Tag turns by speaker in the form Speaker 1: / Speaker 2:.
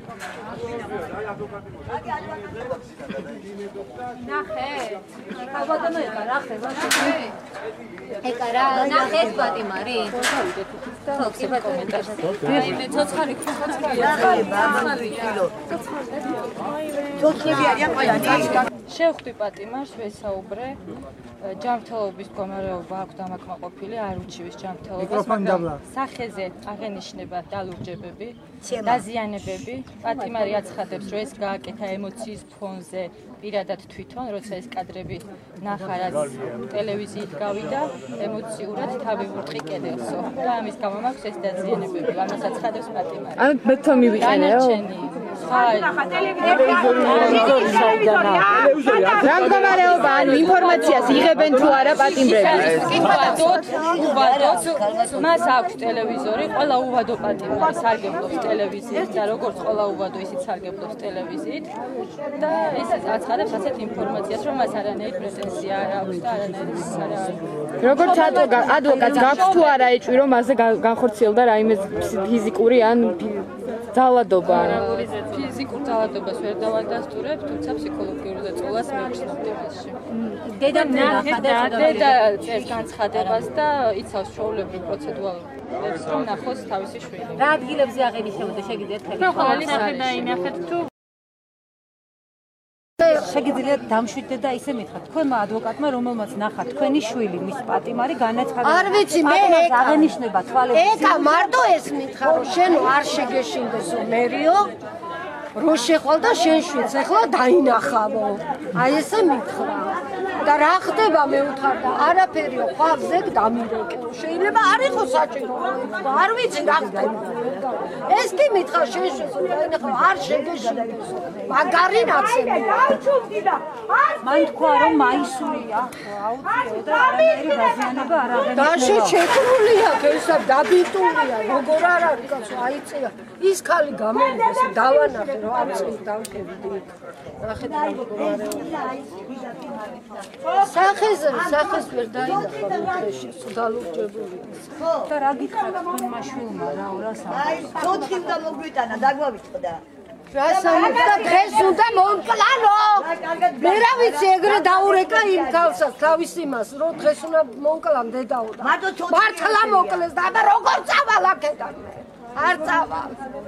Speaker 1: ნახე. ალბათო ეკარა ხება. ეკარა, ნახე პატიმარი. ხო, კი კომენტარში. აი მე ცოცხალი კილო. ცოცხალი არიან ყველანი. შევხვდი პატიმარს, ვესაუბრე. ჯანმრთელობის მდგომარეობა აქვს დამაკმაყოფილი, არ უჩივის ჯანმრთელობას, მაგრამ სახეზე აღენიშნება დალურჯებები, დაზიანებები. პატიმარი აცხადებს, რომ ეს გააკეთა ემოციის ფონზე პირადად თვითონ, როცა ეს კადრები ნახა, რაც ტელევიზიით გავიდა, ემოციურად თავი ვურტყი კედელსო. და ამის გამო მაქვს ეს დაზიანებები, ამას აცხადებს პატიმარი.
Speaker 2: ანუ მეთო მივიყენეო. რა მდგომარეობა, ანუ ინფორმაციას იღებენ თუ არა პატიმრები?
Speaker 1: უბადოთ, მას აქვს ტელევიზორი, ყველა უბადო პატიმარი სარგებლობს ტელევიზიით და როგორც ყველა უბადო ისიც სარგებლობს ტელევიზიით და ის აცხადებს ასეთ ინფორმაციას, რომ მას არანაირი პრეტენზია არ აქვს და არანაირი არ არის.
Speaker 2: როგორც ადვოკატს გაქვს თუ არა ეჭვი, რომ მასზე განხორციელდა რაიმე ფიზიკური ან ძალადობა?
Speaker 1: ფიზიკურ ძალადობას ვერ დავადასტურებ, თუმცა ფსიქოლოგიურ დაწოლას მივხსნებდი მასში. დედა წერს განცხადებას და იცავს ჩვეულებრივ პროცედურებს, რომ ნახოს თავისი შვილი.
Speaker 3: რა ადგილებზე აღენიშნებოდა შეგიძლიათ
Speaker 1: დაინახეთ თუ
Speaker 3: შეგიძლიათ დამშვიდეთ და ისე მითხრათ თქვენმა ადვოკატმა რომელმაც ნახა თქვენი შვილი მის პატიმარი განაცხადა
Speaker 4: არ ვიცი მე
Speaker 3: აღენიშნება თვალებში
Speaker 4: ეკა მარტო ეს მითხრა რომ შენ არ შეგეშინდესო მერიო რო შეხვალ და შენ შვიდს ახლა დაინახავო აი ესე მითხრა და რა ხდება მე უთხარდა არაფერიო ხვალზე დამირეკო შეიძლება არ იყოს საჭირო არ ვიცი რა ხდება ეს კი მითხრა შენ შვიდს დაინახავ არ შეგეშინდესო მაგარი ნაცემია
Speaker 3: მან თქვა რომ მაისურია აუციო და არანაირი დაზიანება არ აღენიშნება
Speaker 4: და შეჩეკრულია ესა დაბიტულია როგორ არ არის კაცო აიწია ის ხალი გამოვიდეს დავანახე რომ ამ წელს დავკებდი ნახეთ რა მდგომარეობა სახეს ვერ დაინახა მუქეში დალურჯებული
Speaker 3: და რა გითხრათ თქვენმა შვილმა რა რას
Speaker 5: აი 4 უნდა მოგვიტანა დაგვავიწყდა
Speaker 4: რასაუბრა და დღეს უნდა მომკლანო მე რა ვიცი ეგრე დაურეკა იმ ქალსაც თავის იმას რომ დღეს უნდა მომკლან დედაო და მართლა მოკლეს და აბა როგორ წავალ აქედან არ წავალ